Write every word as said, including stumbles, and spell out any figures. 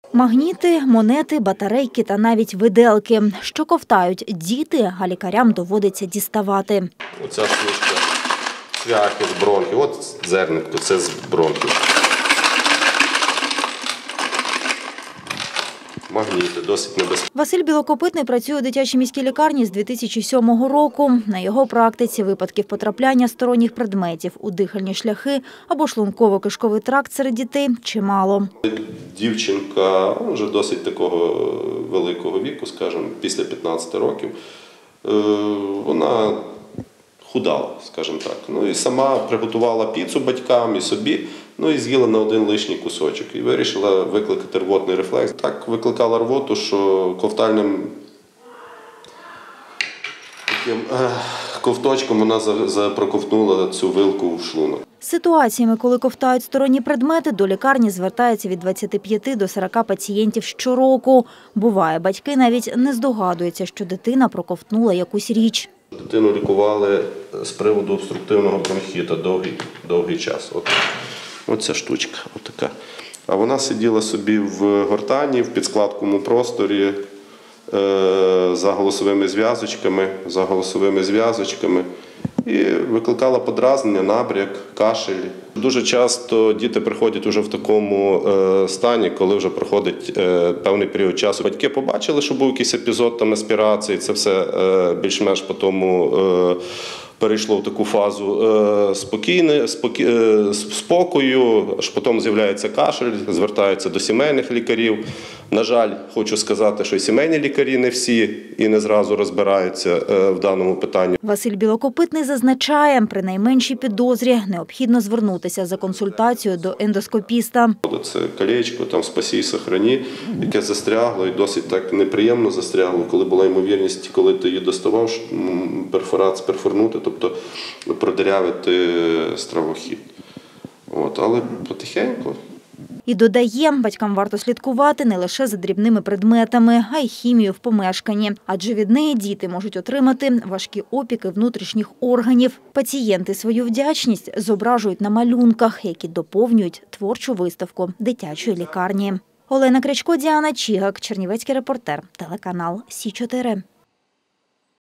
Магніти, монети, батарейки та навіть виделки. Що ковтають діти, а лікарям доводиться діставати. Оця штучка, цвяхи з бронхів, от зернятко, це з бронхів. Магніти, досить небезпечні. Василь Білокопитний працює у дитячій міській лікарні з дві тисячі сьомого року. На його практиці випадків потрапляння сторонніх предметів у дихальні шляхи або шлунково-кишковий тракт серед дітей чимало. Дівчинка вже досить такого великого віку, скажімо, після п'ятнадцяти років, вона худала, скажімо так. Ну і сама приготувала піцу батькам і собі, ну і з'їла на один лишній кусочок. І вирішила викликати рвотний рефлекс. Так викликала рвоту, що ковтальним таким е, ковточком вона запроковтнула цю вилку в шлунок. З ситуаціями, коли ковтають сторонні предмети, до лікарні звертаються від двадцяти п'яти до сорока пацієнтів щороку. Буває, батьки навіть не здогадуються, що дитина проковтнула якусь річ. Дитину лікували з приводу обструктивного бронхіту довгий, довгий час. От, от ця штучка, от така. А вона сиділа собі в гортані, в підскладковому просторі, е, за голосовими зв'язочками, за голосовими зв'язочками. І викликала подразнення, набряк, кашель. Дуже часто діти приходять уже в такому стані, коли вже проходить певний період часу. Батьки побачили, що був якийсь епізод там аспірації, це все більш-менш по тому перейшло в таку фазу спокійне, спокі, спокою, аж потім з'являється кашель, звертаються до сімейних лікарів. На жаль, хочу сказати, що і сімейні лікарі не всі і не зразу розбираються в даному питанні. Василь Білокопитний зазначає, при найменшій підозрі необхідно звернутися за консультацією до ендоскопіста. Це колечко, там «Спаси і сохрани», яке застрягло і досить так неприємно застрягло, коли була ймовірність, коли ти її доставав, перфорат перфорнути, тобто продирявити стравохід. От, але потихеньку. І додає, батькам варто слідкувати не лише за дрібними предметами, а й хімію в помешканні. Адже від неї діти можуть отримати важкі опіки внутрішніх органів. Пацієнти свою вдячність зображують на малюнках, які доповнюють творчу виставку дитячої лікарні. Олена Крячко, Діана Чігак, Чернівецький репортер, телеканал Сі чотири.